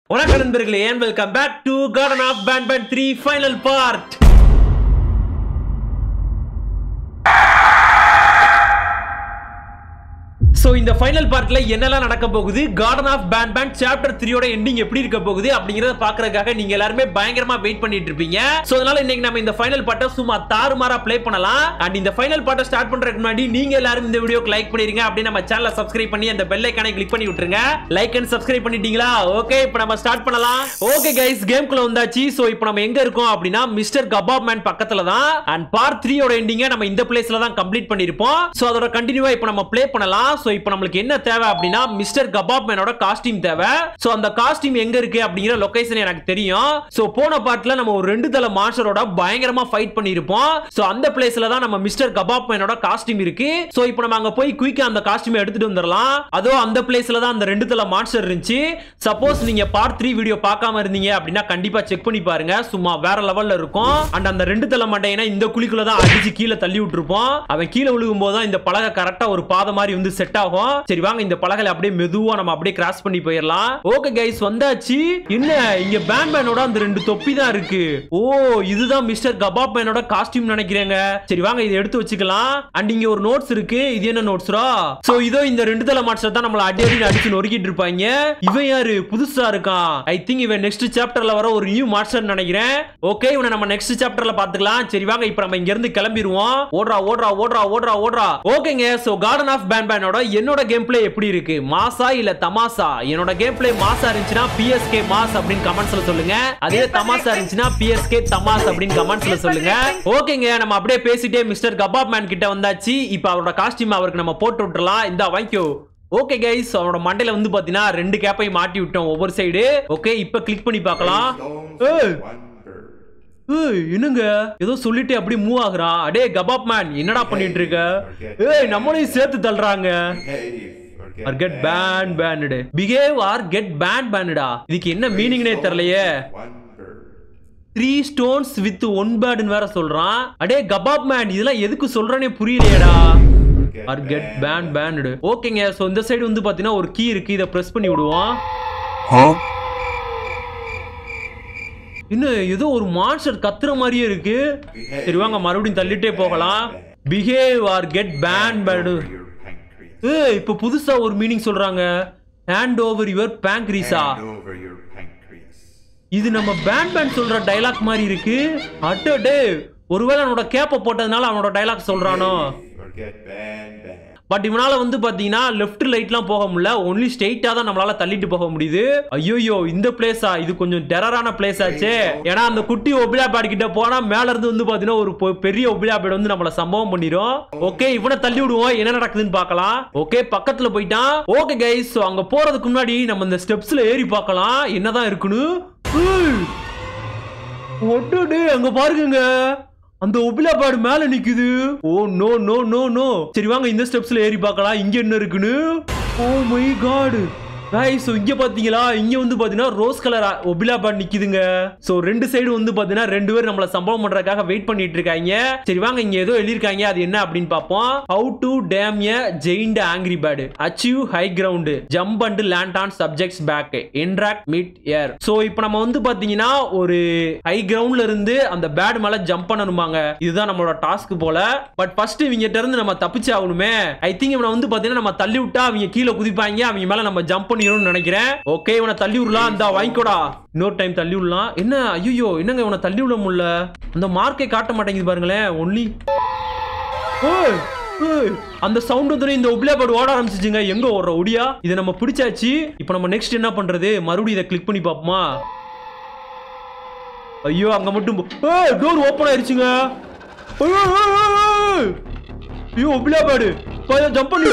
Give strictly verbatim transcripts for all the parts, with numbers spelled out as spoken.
வணக்கம் நண்பர்களே, and welcome back to Garden of BANBAN three final part. So இந்த final பார்ட்ல என்னெல்லாம் நடக்க போகுது, garden of Banban chapter three ஓட எண்டிங் எப்படி இருக்க போகுது அப்படிங்கறத பார்க்கிறதுக்காக நீங்க எல்லாரும் பயங்கரமா வெயிட் பண்ணிட்டு இருப்பீங்க. சோ அதனால இன்னைக்கு நம்ம இந்த ஃபைனல் பார்ட்ட சும்மா தாறுமாறா ப்ளே பண்ணலாம். அண்ட் இந்த ஃபைனல் பார்ட்ட ஸ்டார்ட் பண்றதுக்கு முன்னாடி நீங்க எல்லாரும் இந்த வீடியோக்கு லைக் பண்ணிருங்க, அப்படியே நம்ம சேனலை சப்ஸ்கிரைப் பண்ணி அந்த பெல் ஐகானை கிளிக் பண்ணி விட்டுருங்க. லைக் அண்ட் சப்ஸ்கிரைப் பண்ணிட்டீங்களா? ஓகே, இப்போ நம்ம ஸ்டார்ட் பண்ணலாம். ஓகே கைஸ், கேம்க்குள்ள வந்தாச்சு. சோ இப்போ நம்ம எங்க இருக்கோம் அப்படினா மிஸ்டர் கபாப் மேன் பக்கத்துல தான். அண்ட் பார்ட் three ஓட எண்டிங்க நம்ம இந்த பிளேஸ்ல தான் கம்ப்ளீட் பண்ணிருப்போம். சோ அதோட கண்டினியூவா இப்போ நம்ம ப்ளே பண்ணலாம். சோ இப்போ நமக்கு என்ன தேவை அப்படினா மிஸ்டர் கபாப் மேனோட காஸ்டியூம் தேவை. சோ அந்த காஸ்டியூம் எங்க இருக்கு அப்படிங்கிற லொகேஷன் எனக்கு தெரியும். சோ போன பார்ட்ல நம்ம ஒரு ரெண்டு தல மான்ஸ்டரோட பயங்கரமா ஃபைட் பண்ணிருப்போம். சோ அந்த பிளேஸ்ல தான் நம்ம மிஸ்டர் கபாப் மேனோட காஸ்டியூம் இருக்கு. சோ இப்போ நம்ம அங்க போய் குயிக்கா அந்த காஸ்டியூம் எடுத்துட்டு வந்துடலாம். அதோ அந்த பிளேஸ்ல தான் அந்த ரெண்டு தல மான்ஸ்டர் இருந்துச்சு. சப்போஸ் நீங்க பார்ட் three வீடியோ பார்க்காம இருந்தீங்க அப்படினா கண்டிப்பா செக் பண்ணி பாருங்க, சும்மா வேற லெவல்ல இருக்கும். அண்ட் அந்த ரெண்டு தல மண்டையனா இந்த குழிக்குள்ள தான் அடிச்சு கீழ தள்ளி விட்டுருப்போம். அவன் கீழ விழுகும் போது தான் இந்த பலகை கரெக்டா ஒரு பாதை மாதிரி வந்து செட் ஆகும். சரி வாங்க, இந்த பலகையை அப்படியே மெதுவா நம்ம அப்படியே கிராஸ் பண்ணி போயிடலாம். ஓகே கைஸ், வந்தாச்சு. என்ன இங்க பேன்பேனோட அந்த ரெண்டு தொப்பி தான் இருக்கு. ஓ, இதுதான் மிஸ்டர் கபாப் மேனோட காஸ்டியூம் நினைக்கிறேங்க. சரி வாங்க, இதை எடுத்து வச்சுக்கலாம். அண்ட் இங்க ஒரு நோட்ஸ் இருக்கு. இது என்ன நோட்ஸ்ரா? சோ இதோ இந்த ரெண்டு தல மான்ஸ்டர் தான் நம்மள அடி அடி அடிச்சு நொறுக்கிட்டு இருப்பாங்க. இவன் யாரு? புதுசா இருக்கான். ஐ திங்க் இவன் நெக்ஸ்ட் சாப்டர்ல வர ஒரு நியூ மான்ஸ்டர் நினைக்கிறேன். ஓகே, இவனை நம்ம நெக்ஸ்ட் சாப்டர்ல பாத்துக்கலாம். சரி வாங்க, இப்போ நம்ம இங்க இருந்து கிளம்பிடுவோம். ஓடுறா ஓடுறா ஓடுறா ஓடுறா ஓடுறா. ஓகேங்க, சோ கார்டன் ஆஃப் பேன்பேனோட என்னோட கேம் பிளே எப்படி இருக்கு? மாசா இல்ல தமாசா? என்னோட கேம் பிளே மாசா இருந்துச்சுனா P S K மாஸ் அப்படினு கமெண்ட்ஸ்ல சொல்லுங்க. அதே தமாசா இருந்துச்சுனா P S K தமாஸ் அப்படினு கமெண்ட்ஸ்ல சொல்லுங்க. ஓகேங்க, நம்ம அப்படியே பேசிட்டே மிஸ்டர் கபாப் மேன் கிட்ட வந்தாச்சு. இப்போ அவரோட காஸ்டியூம் அவருக்கு நம்ம போட்டு விட்டுறலாம். இந்த வாங்கிக்கோ. ஓகே கைஸ், அவரோட மண்டையில வந்து பாத்தீங்கன்னா ரெண்டு கேப்பையும் மாட்டி விட்டோம் ஒவ்வொரு சைடு. ஓகே, இப்போ கிளிக் பண்ணி பார்க்கலாம். ஏய் ஏய், என்னங்க ஏதோ சொல்லிட்டு அப்படி மூவ் ஆகுறான். அடே கபாப் மேன், என்னடா பண்ணிட்டு இருக்க? ஏய், நம்மளையும் சேர்த்து தள்ளுறாங்க. or get banned banned behave or get banned banned டா. இதுக்கு என்ன மீனிங்னே தெரியலையே. three stones with one bird ன்னு வேற சொல்றான். அடே கபாப் மேன், இதெல்லாம் எதுக்கு சொல்றனே புரியலையேடா. or get banned banned. ஓகேங்க, சோ இந்த சைடு வந்து பாத்தீங்கன்னா ஒரு கீ இருக்கு. இத பிரஸ் பண்ணி விடுவோம். இன்னும் ஏதோ ஒரு மான்ஸ்டர் கத்துற மாதிரியே இருக்கு. சரி வாங்க, மறுபடியும் தள்ளிட்டே போகலாம். behave or get banned banned. ஏய், இப்போ புதுசா ஒரு மீனிங் சொல்றாங்க. hand over your pancreas. இது நம்ம பேன்பேன் சொல்ற டயலாக் மாதிரி இருக்கு. அட்டடே, ஒருவேளை அவனோட கேப்ப போட்டதுனால அவனோட டயலாக் சொல்றானோ. பட் இவனால வந்து பாத்தீங்கன்னா லெஃப்ட் ரைட்லாம் போக முடியல. ஒன்லி ஸ்ட்ரெயிட்டா தான் நம்மளால தள்ளிட்டு போக முடியுது. ஐயோ, இந்த பிளேஸா? இது கொஞ்சம் டெரரான பிளேஸ் ஆச்சே. ஏன்னா அந்த குட்டி ஒபிலா பேட் கிட்ட போனா மேல இருந்து வந்து பாத்தீங்கன்னா ஒரு பெரிய ஒபிலா பேட் வந்து நம்மள சம்பவம் பண்ணிரும். ஓகே, இவனை தள்ளி விடுவோம், என்ன நடக்குதுன்னு பார்க்கலாம். ஓகே, பக்கத்துல போயிட்டான். ஓகே கைஸ், சோ அங்க போறதுக்கு முன்னாடி நம்ம இந்த ஸ்டெப்ஸ்ல ஏறி பார்க்கலாம் என்னதான் இருக்குன்னு. ஒட்டடே, அங்க பாருங்க, அந்த ஒபிலா பேட் மேல நிக்குது. Oh no no no no. சரி வாங்க, இந்த ஸ்டெப்ஸ்ல ஏறி பார்க்கலாம் இங்க என்ன இருக்குன்னு. Oh my god guys, so இங்க பாத்தீங்களா? இங்க வந்து பாத்தீங்கன்னா ரோஸ் கலர் ஒபிலா பேட் நிக்குதுங்க. சோ ரெண்டு சைடு வந்து பாத்தீங்கன்னா ரெண்டு பேர் நம்மள சம்பவம் பண்றதுக்காக வெயிட் பண்ணிட்டு இருக்காங்க. சரி வாங்க, இங்க ஏதோ எழுதிருக்காங்க, அது என்ன அப்படின்னு பாப்போம். how to dam a giant angry bird, achieve high ground, jump and land on subjects back, interact mid air. So இப்போ நம்ம வந்து பாத்தீங்கன்னா ஒரு ஹை கிரவுண்ட்ல இருந்து அந்த பேட் மேல ஜம்ப் பண்ணணுமாங்க. இதுதான் நம்மளோட டாஸ்க் போல. பட் ஃபர்ஸ்ட் இவங்கிட்ட இருந்து நம்ம தப்பிச்சு ஆகணுமே. ஐ திங்க் இவனை வந்து பாத்தீங்கன்னா நம்ம தள்ளி விட்டா அவங்க கீழே குதிப்பாங்க, அவங்க மேல நம்ம ஜம்ப் நினைக்கிறேன். ஓகே, இவனை தள்ளி விடலாம். அந்த வாங்கிக்கோடா, இன்னொரு டைம் தள்ளி விடலாம். என்ன ஐயோ, என்னங்க இவனை தள்ளி விட முடியல. அந்த மார்க்கை காட்ட மாட்டேங்குது பாருங்களேன். ஒன்லி அந்த சவுண்ட் வந்து இந்த ஒபிலா பேட் ஓட ஆரம்பிச்சிச்சுங்க. எங்க ஓடுற ஒடியா? இதை நம்ம பிடிச்சாச்சு. இப்போ நம்ம நெக்ஸ்ட் என்ன பண்றது? மறுபடியும் இதை கிளிக் பண்ணி பாப்போமா? ஐயோ, அங்க மட்டும் டோர் ஓபன் ஆயிருச்சுங்க. ஐயோ, ஒபிலா பேட் ஜம்ப் பண்ணி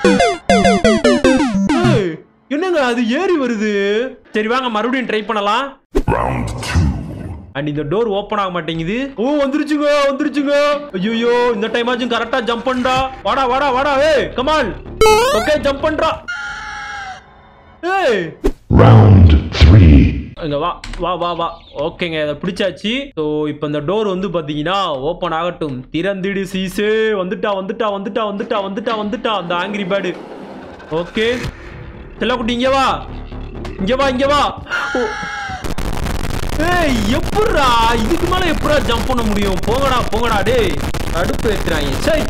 என்னங்க அது ஏறி வருது. சரி வாங்க, மறுபடியும் ட்ரை பண்ணலாம். அண்ட் இந்த டோர் ஓபன் ஆக மாட்டேங்குது. ஓ வந்துருச்சுங்க வந்துருச்சுங்க. ஐயோ, இந்த டைம் ஆச்சும் கரெக்டா ஜம்ப் பண்றா. வாடா வாடா வாடா. ஏய் கம் ஆன். ஓகே, ஜம்ப் பண்றா. ஏய் ரவுண்ட் three. இங்க வா வா வா வா. ஓகேங்க, இத பிடிச்சாச்சு. சோ இப்போ இந்த டோர் வந்து பாத்தீங்கன்னா ஓபன் ஆகட்டும். திறந்திடு சீசே. வந்துட்டா வந்துட்டா வந்துட்டா வந்துட்டா வந்துட்டா வந்துட்டா அந்த ஆங்கிரி பேர்டு. ஓகே, செல்லக்குட்டி இங்க வா. இங்க வா இங்க வா. ஏய் எப்பறா இதுக்கு மேல எப்பறா ஜம்ப் பண்ண முடியும்? போங்கடா போங்கடா டேய். அடுப்பு ஏத்துறாங்க. சை.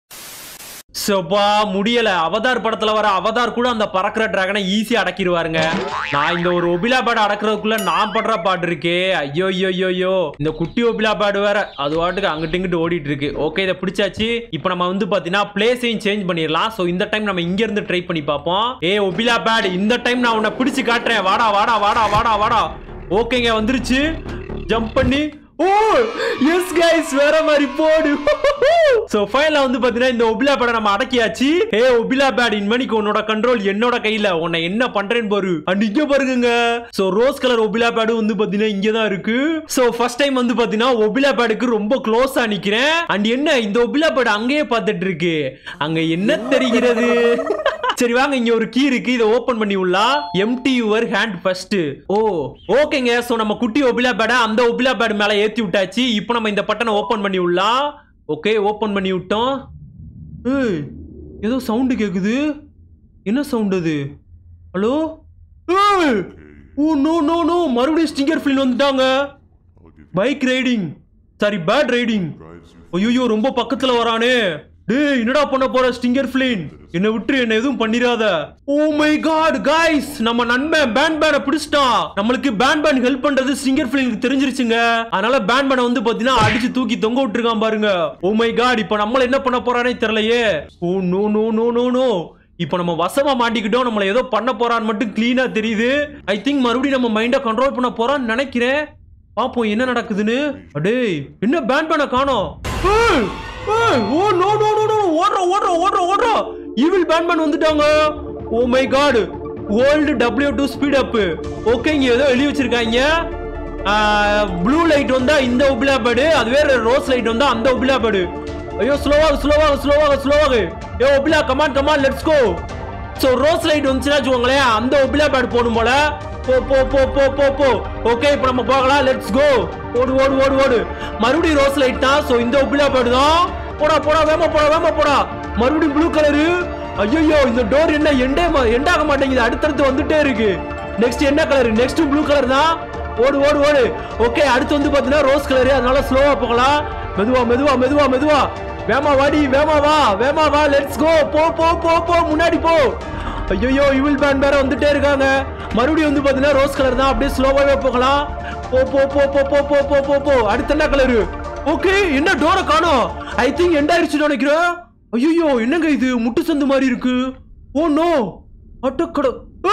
சோபா முடியல. அவதார் படத்துல வர அவதார் கூட அந்த பறக்கிற டிராகனை ஈஸியா அடக்கிடுவாருங்க. நான் இந்த ஒரு ஒபிலா பேட் அடக்குறதுக்குள்ள நான் படுற பாடு இருக்கே. ஐயோ ஐயோ ஐயோ. இந்த குட்டி ஒபிலா பேட் வேற அது வாட்டுக்கு அங்கிட்டு இங்கிட்டு ஓடிட்டு இருக்கு. ஓகே இதை பிடிச்சாச்சு. இப்போ நம்ம வந்து பாத்தீங்கன்னா பிளேஸையும் சேஞ்ச் பண்ணிடலாம். சோ இந்த டைம் நம்ம இங்க இருந்து ட்ரை பண்ணி பார்ப்போம். ஏ ஒபிலா பேட் இந்த டைம் நான் உன்னை பிடிச்சு காட்டுறேன். வாடா வாடா வாடா வாடா வாடா. ஓகேங்க வந்துருச்சு. ஜம்ப் பண்ணி ஓ எஸ் गाइस வேற மாதிரி போடு. சோ ஃபைனலா வந்து பாத்தீங்கன்னா இந்த ஒபிலா பேட நம்ம அடக்கியாச்சு. ஏ ஒபிலா பேட் இன்மணிக்கு உன்னோட கண்ட்ரோல் என்னோட கையில. உன்னை என்ன பண்றேன்னு பாரு. அண்ட் இங்க பாருங்க. So rose colour Opila pad வந்து பாத்தீங்கன்னா இங்க தான் இருக்கு. சோ ஃபர்ஸ்ட் டைம் வந்து பாத்தீங்கன்னா ஒபிலா பேடுக்கு ரொம்ப க்ளோஸா நிக்கிறேன். அண்ட் என்ன இந்த ஒபிலா பேட் அங்கேயே பார்த்துட்டு இருக்கு. அங்க என்ன தெரிகிறது? சரி வாங்க இங்க ஒரு கீ இருக்கு. இதை ஓபன் பண்ணி உள்ளா. Empty your hand first. Oh ஓகேங்க. சோ நம்ம குட்டி ஒபிலா பேட அந்த ஒபிலா பேட் மேல ஏத்தி விட்டாச்சு. இப்போ நம்ம இந்த பட்டனை ஓபன் பண்ணி உள்ளா. ஓகே ஓபன் பண்ணி விட்டோம். ஏய் ஏதோ சவுண்ட் கேக்குது. என்ன சவுண்ட் அது? ஹலோ. ஏய் ஓ நோ நோ நோ மறுபடியும் ஸ்டிங்கர் ஃபிளின் வந்துட்டாங்க. Bike riding sorry pad riding. ஐயோ ரொம்ப பக்கத்துல வரானே. டேய் என்னடா பண்ண போற ஸ்டிங்கர் ஃபிளின்? என்ன விட்டு என்ன எதுவும் பண்ணிராத. ஓ மை காட் गाइस நம்ம நண்பன் பான்பானை பிடிச்சிட்டான். நம்மளுக்கு பான்பான் ஹெல்ப் பண்றது ஸ்டிங்கர் ஃபிளினுக்கு தெரிஞ்சிருச்சுங்க. அதனால பான்பானை வந்து பாத்தீங்கன்னா அடிச்சு தூக்கி தொங்க விட்டுருக்கான் பாருங்க. ஓ மை காட் இப்போ நம்மள என்ன பண்ண போறானே தெரியலையே. Oh no no no no no. இப்போ நம்ம வசமா மாட்டிக்கிட்டோம். நம்மள ஏதோ பண்ண போறான்னு மட்டும் கிளீனா தெரியுது. ஐ திங்க் மறுபடியும் நம்ம மைண்ட கண்ட்ரோல் பண்ண போறான்னு நினைக்கிறேன். பாப்போம் என்ன நடக்குதுன்னு. டேய் என்ன பான்பானை காணோம். Oh no no no no ஓடுற ஓடுற ஓடுற ஓடுற. ஈவில் பான்பான் வந்துட்டாங்க. Oh my god hold W to speed up. Okay இங்க ஏதோ எழுதி வச்சிருக்காங்க. ப்ளூ லைட் வந்தா இந்த ஒபிலா பேடு, அதுவே ரோஸ் லைட் வந்தா அந்த ஒபிலா பேடு. ஐயோ ஸ்லோவா ஸ்லோவா ஸ்லோவா ஸ்லோவா. ஏ Opila come on come on let's go. So rose light வந்துச்சுன்னா வச்சுக்கோங்களேன் அந்த ஒபிலா பேட் போடும் போல. போ போ போ போ போ போ. ஓகே இப்போ நம்ம போகலாம். Let's go. ஓடு ஓடு ஓடு ஓடு. மறுபடியும் ரோஸ் லைட் தான். சோ இந்த ஒபிலா பேட் தான். போடா போடா வேமா போடா வேமா போடா. மறுபடியும் ப்ளூ கலரு. ஐயோ இந்த டோர் என்ன எண்டே எண்டாக மாட்டேங்குது. அடுத்தடுத்து வந்துட்டே இருக்கு. நெக்ஸ்ட் என்ன கலர்? நெக்ஸ்ட் ப்ளூ கலர் தான். ஓடு ஓடு ஓடு. ஓகே அடுத்து வந்து பாத்தீங்கன்னா ரோஸ் கலரு. அதனால ஸ்லோவா போகலாம். மெதுவா மெதுவா மெதுவா மெதுவா. வேமா வாடி வேமா வா வேமா வா. Let's go. போ போ போ போ முன்னாடி போ. ஐயோ ஈவில் பேன் வேற வந்துட்டே இருக்காங்க. மறுபடியும் வந்து பாத்தீங்கன்னா ரோஸ் கலர் தான். அப்படியே ஸ்லோவாவே போகலாம். போ போ போ போ போ போ போ போ போ. அடுத்து என்ன கலரு? ஓகே என்ன டோரை காணோம். ஐ திங்க் எண்ட் ஆயிடுச்சுன்னு நினைக்கிறேன். ஐயோ என்னங்க இது முட்டு சந்து மாதிரி இருக்கு. ஓ நோ அட்டக்கட.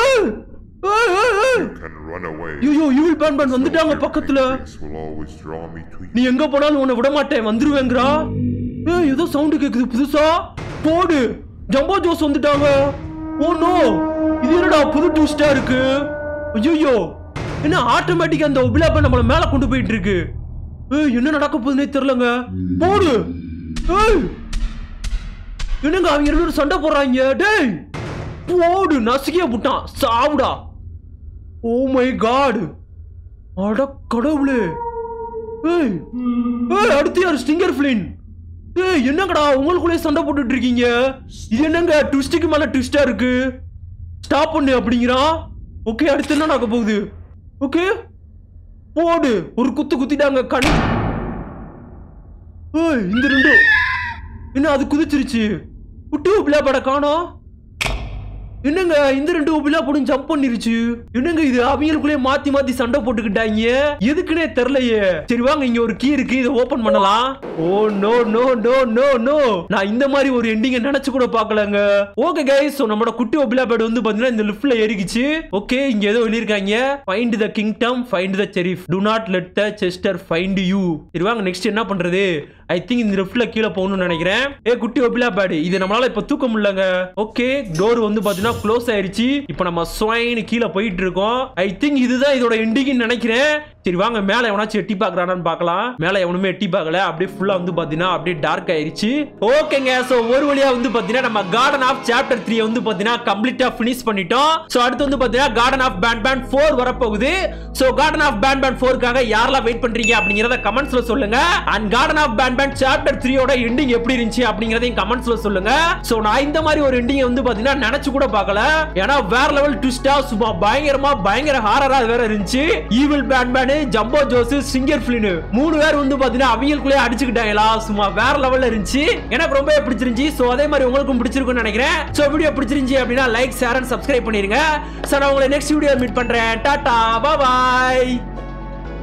ஐயோ ஈவில் பான்பான் வந்துட்டாங்க பக்கத்துல. நீ எங்க போனாலும் உன்னை விட மாட்டேன் வந்துருவேங்கறா. ஏய் ஏதோ சவுண்ட் கேக்குது புதுசா. போடு ஜம்போ ஜோஸ் வந்துட்டாங்க. ஓ நோ இது என்னடா புது ட்விஸ்டா இருக்கு. ஐயோ என்ன ஆட்டோமேட்டிக்கா அந்த ஒபிலா பேன் நம்மள மேல கொண்டு போயிட்டு இருக்கு. ஏய் என்ன நடக்க போகுதுன்னே தெரியலங்க. போடு. ஏய் என்னங்க அவங்க ரெண்டு பேரும் சண்டை போடுறாங்க. டேய் போடு நசுக்கிய புட்டான் சாவுடா. ஓ மை காட் அட கடவுளே. ஏய் ஏய் அடுத்து யார்? Stinger Flynn. ஏய் என்னங்கடா உங்களுக்குள்ளே சண்டை போட்டுட்டு இருக்கீங்க. இது என்னங்க ட்விஸ்டுக்கு மேல ட்விஸ்டா இருக்கு. ஸ்டாப் பண்ணு அப்படிங்கிறான். ஓகே அடுத்து என்ன நடக்க போகுது? ஓகே போடு ஒரு குத்து குத்திட்டாங்க கண். ஏய் இந்த ரெண்டு என்ன அது குதிச்சிருச்சு. குட்டி ஒபிலா பேட காணோம். என்னங்க இந்த ரெண்டு ஒபிலா போடும் ஜம்ப் பண்ணிருச்சு. என்னங்க இது அவங்களுக்குள்ளே மாத்தி மாத்தி சண்டை போட்டுக்கிட்டாங்க. எதுக்குன்னே தெரியலையே. சரி வாங்க இங்க ஒரு கீ இருக்கு. இதை ஓபன் பண்ணலாம். Oh no no no no no. நான் இந்த மாதிரி ஒரு எண்டிங்க நினைச்சு கூட பார்க்கலங்க. ஓகே गाइस சோ நம்மளோட குட்டி ஒபிலா பேட் வந்து பாத்தீங்கன்னா இந்த லிஃப்ட்ல ஏறிக்கிச்சு. ஓகே இங்க ஏதோ எழுதிருக்காங்க. Find the kingdom find the sheriff do not let the jester find you. சரி வாங்க நெக்ஸ்ட் என்ன பண்றது? ஐ திங்க் இந்த லிஃப்ட்ல கீழ போகணும்னு நினைக்கிறேன். ஏ குட்டி ஒபிலா பேட் இது நம்மளால இப்ப தூக்க முடியலங்க. ஓகே டோர் வந்து பாத்தீங்கன்னா க்ளோஸ் ஆயிருச்சு. இப்போ நம்ம ஸ்வைன் கீழ போயிட்டு இருக்கோம். ஐ திங்க் இதுதான் இதோட எண்டிங்னு நினைக்கிறேன். சரி வாங்க மேல எவனாச்சும் எட்டி பாக்குறானான்னு பார்க்கலாம். மேல எவனுமே எட்டி பார்க்கல. அப்படியே ஃபுல்லா வந்து பாத்தீங்கன்னா அப்படியே டார்க் ஆயிருச்சு. ஓகேங்க, சோ ஒரு வழியா வந்து பாத்தீங்கன்னா நம்ம கார்டன் ஆஃப் சாப்டர் த்ரீ வந்து பாத்தீங்கன்னா கம்ப்ளீட்டா ஃபினிஷ் பண்ணிட்டோம். சோ அடுத்து வந்து பாத்தீங்கன்னா கார்டன் ஆஃப் பான்பன் ஃபோர் வரப்போகுது. சோ கார்டன் ஆஃப் பான்பன் ஃபோர்க்காக யாரெல்லாம் வெயிட் பண்றீங்க அப்படிங்கறத கமெண்ட்ஸ்ல சொல்லுங்க. And garden of Banban chapter three ஓட எண்டிங் எப்படி இருந்துச்சு அப்படிங்கறதையும் கமெண்ட்ஸ்ல சொல்லுங்க. சோ நான் இந்த மாதிரி ஒரு எண்டிங் வந்து பாத்தீங்கன்னா நினைச்சு கூட பார்க்கல. ஏன்னா வேற லெவல் ட்விஸ்டா சும்மா பயங்கரமா பயங்கர ஹாரரா வேற இருந்துச்சு. Evil Banban, Jumbo Josh, Stinger Flynn மூணு பேர் வந்து பாத்தீங்கன்னா அவங்களுக்குள்ளே அடிச்சுக்கிட்டாங்களா, சும்மா வேற லெவல்ல இருந்துச்சு. எனக்கு ரொம்ப பிடிச்சிருந்துச்சு. சோ அதே மாதிரி உங்களுக்கும் பிடிச்சிருக்கும்னு நினைக்கிறேன். சோ வீடியோ பிடிச்சிருந்துச்சு அப்படின்னா லைக், ஷேர் அண்ட் சப்ஸ்கிரைப் பண்ணிருங்க. சோ நான் உங்களை நெக்ஸ்ட் வீடியோ மீட் பண்றேன். டாடா, பை பாய்.